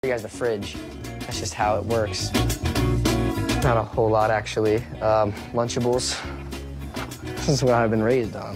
You guys the fridge. That's just how it works. Not a whole lot, actually. Lunchables. This is what I've been raised on.